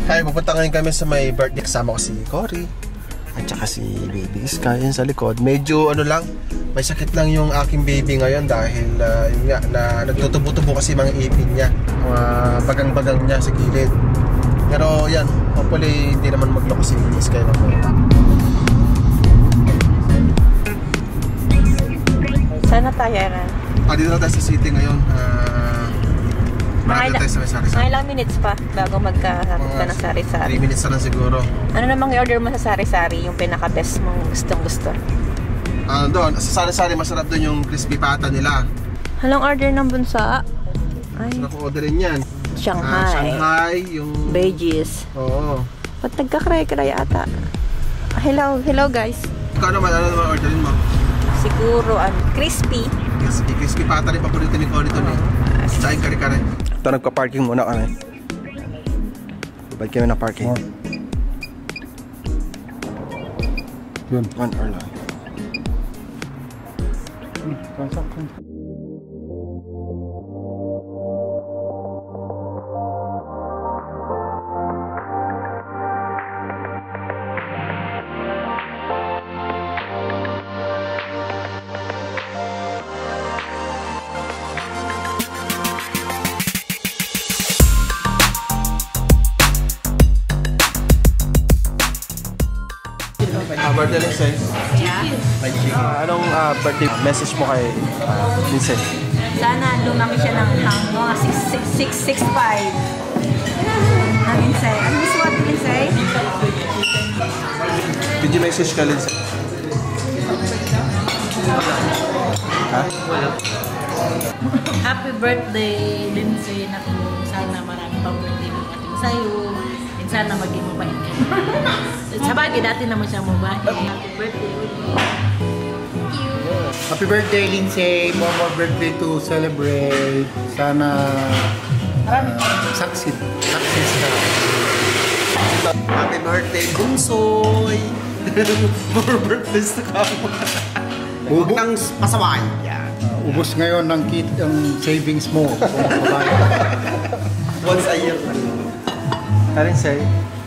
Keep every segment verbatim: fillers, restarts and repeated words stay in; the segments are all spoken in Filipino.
Hi, pupunta ngayon kami sa may birthday. Kasama ko si Cory at saka si baby Sky yun sa likod. Medyo ano lang, may sakit lang yung aking baby ngayon dahil uh, yun nga, na nagtutubo-tubo kasi mga ipin niya, mga bagang-bagang niya sa gilid. Pero yan, hopefully hindi naman magloko si Sky na po. Sana tayo na. Ah, dito na tayo sa city ngayon. Uh, Mga tayo sa may sari-sari. Mga ilang minutes pa bago magkakapit ka ng sari-sari. three minutes na lang siguro. Ano namang i-order mo sa sari-sari? Yung pinaka-best mong gustong-gusto? Ano doon? Sa sari-sari masarap doon yung crispy pata nila. Halong order ng bunsa? Ay. Sarap ko orderin yan. Shanghai. Uh, Shanghai, yung... Veggies. Oo. Ba't nagkakray-kray ata? Hello, hello guys. Ikaw naman, ano naman orderin mo? Siguro, ano, crispy. Crispy, crispy pata rin paborito ni Connie to eh. Sa aking kare-kare. Ito, nagpa-parking muna kami. Babad kami na parking. Oh. Yun. One hour lang. Hmm, transaction. Uh, birthday Lindsay. Yeah. Uh, anong uh, birthday message mo kay uh, Lindsay? Sana lumaki siya ng mga six six five. Na Lindsay. Ano gusto mo Lindsay? Did you message ka Lindsay? Ha? Happy birthday Lindsay. Naku, sana marami pang birthday mo ating sa'yo. And sana maging mabait ka. Sa bagay, dati naman siya mabait. Happy birthday. Thank you. Happy birthday, Lindsay. More more birthday to celebrate. Sana uh, succeed. Success ka. Happy birthday, Bunsoy! More birthdays to come. Huwag nang pasaway. Yan. Uh, ubos ngayon ng kit ang savings mo. Once a year. Karin say.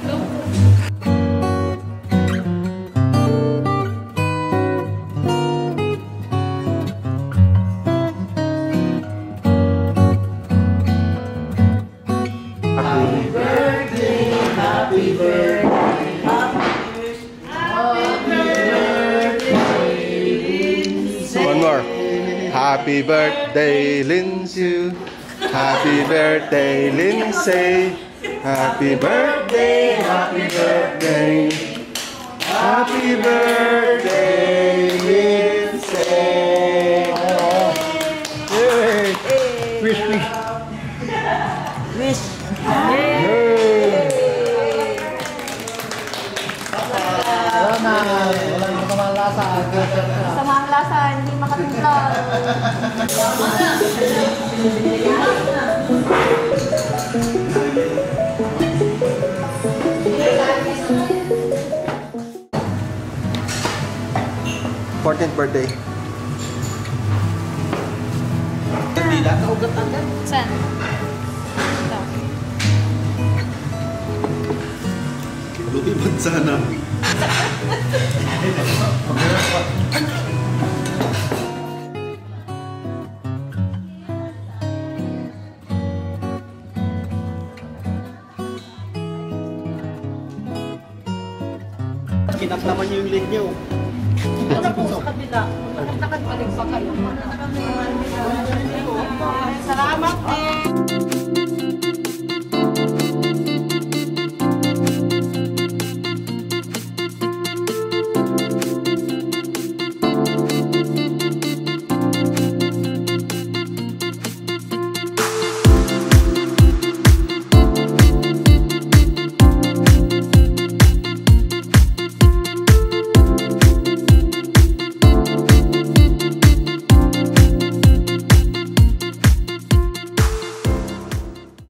Happy birthday, Lindsay. Happy birthday, Lindsay. Happy birthday, happy birthday. Happy birthday, Lindsay. Yay! Wish, wish. Wish. Salamat. Walang masamang lasa. Masamang lasa, hindi makatimpla. fourteenth birthday. Kandila, kaugat-agat. Saan? Lutibad sana. Kinat naman yung leg niyo. Ano po sa kabila? Nakagpalig pa kayo.